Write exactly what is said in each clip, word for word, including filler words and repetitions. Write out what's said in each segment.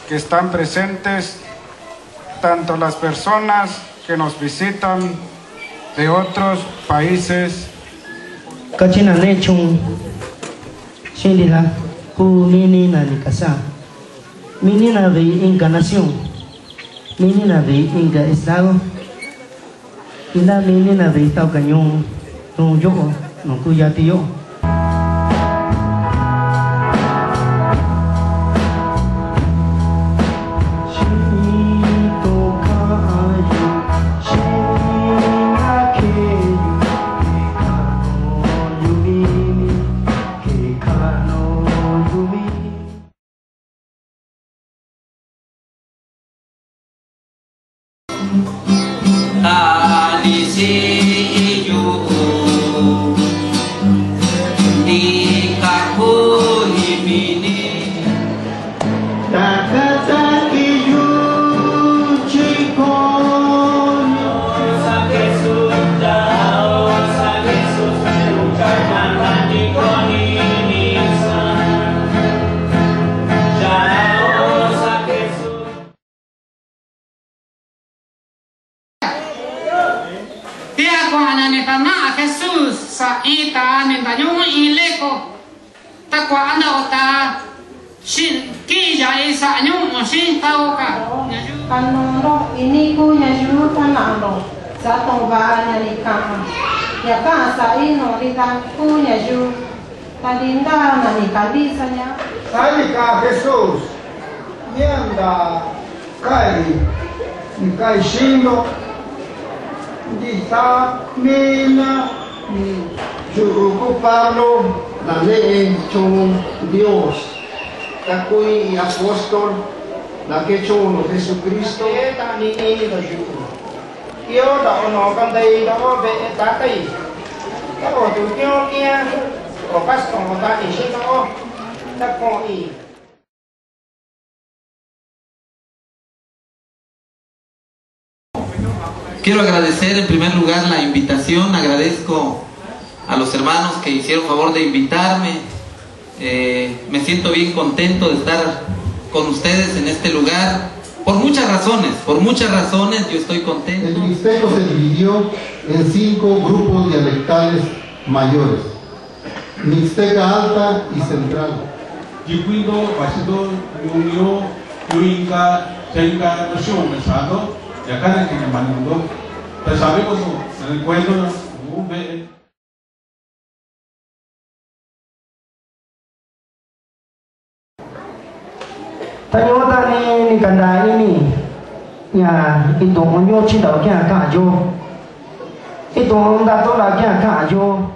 que están presentes, tanto las personas que nos visitan de otros países. Kachina nechung shindila ku menina ni casa. Menina de encarnación. Menina de inga estado. Y la menina de estado cañón no yo no cuya tío. Jesús sa ita nenda yung ileko takwa anda ota shin kija isa yung shin tao ka kanoro ini ku nyaju kanaro sa tong ba nyali kama ya ka sa ino rita ku nyaju tadinda nani kabisa nya Salika Jesús nianda kai ni kai shindo Dita mina Juruko Pablo la ley con Dios Takui y apóstol la que con Jesucristo eta ni ni la juru Yo da ono kan dai da o be ta kai ta o tu kyo kia o pas ko ta ni shi no ta ko i Quiero agradecer en primer lugar la invitación, agradezco a los hermanos que hicieron favor de invitarme, eh, me siento bien contento de estar con ustedes en este lugar, por muchas razones, por muchas razones yo estoy contento. El mixteco se dividió en cinco grupos dialectales mayores, Mixteca Alta y Central. Jicuido, Basido, Yunio, Yuinca, Tenca, Noción, Mesado, y acá en el Manundo, pues sabemos en el cuento, Tanyota ni ni kanda ini ya itu onyo chida kya ka jo itu onda to la kya ka jo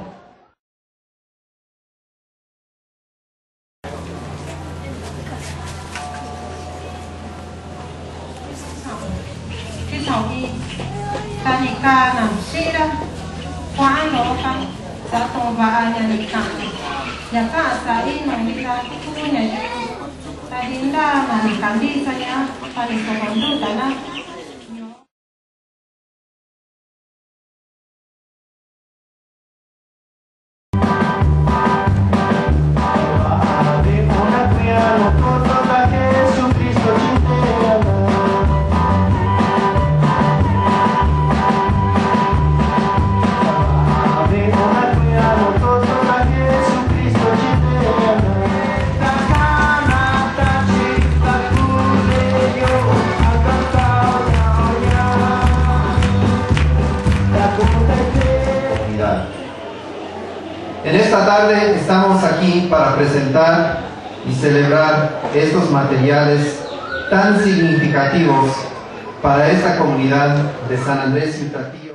Tanika nam sira kwa ando ka sa tong ba nyali kama ya ka sa ino rita ku nyaju tadinda nani kabisa nya pale sokondo tana En esta tarde estamos aquí para presentar y celebrar estos materiales tan significativos para esta comunidad de San Andrés Yucatío.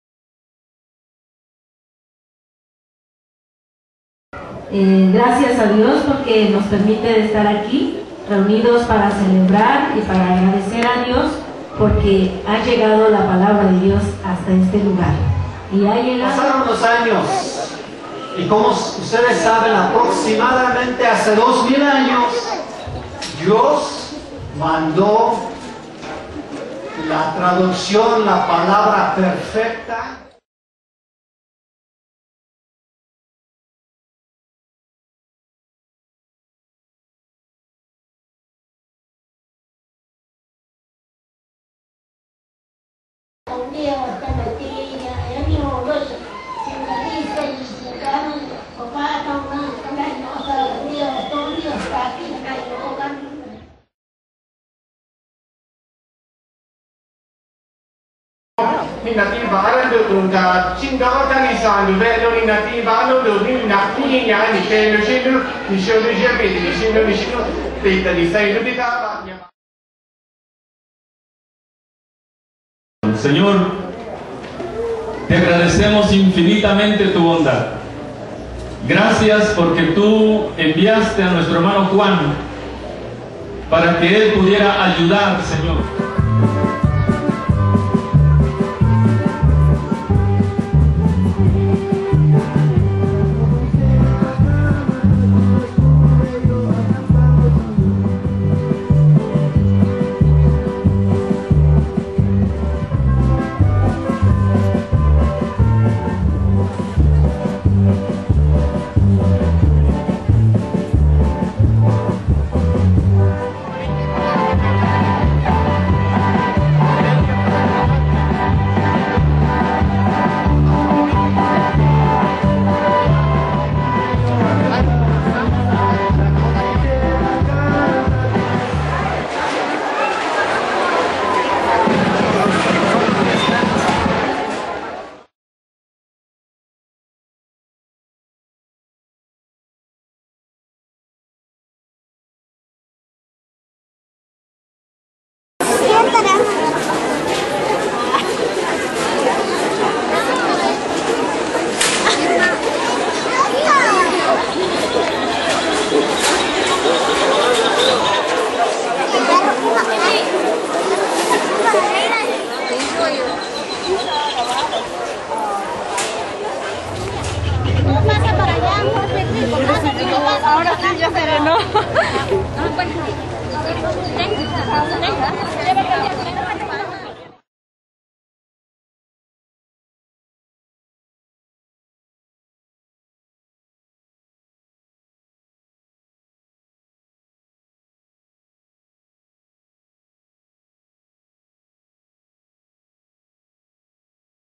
Eh, gracias a Dios porque nos permite estar aquí reunidos para celebrar y para agradecer a Dios porque ha llegado la palabra de Dios hasta este lugar. Y ha llegado... Pasaron los años. Y como ustedes saben, aproximadamente hace dos mil años, Dios mandó la traducción, la palabra perfecta un día hasta la tía, ya no lo sé. Si la lista y si la papá, mamá, no sabe, Dios, todo Dios está aquí, no hay hogar. Ni nanti barang tu tungga, cinta orang ni sandu, belo ni nanti barang tu ni nanti ni yang ni kena sini, ni sini ni siapa ni sini ni sini, kita ni saya ni kita. Señor, te agradecemos infinitamente tu bondad. Gracias porque tú enviaste a nuestro hermano Juan para que él pudiera ayudar, Señor. Ahora sí ya serenó. Ah, pues. Venga, venga.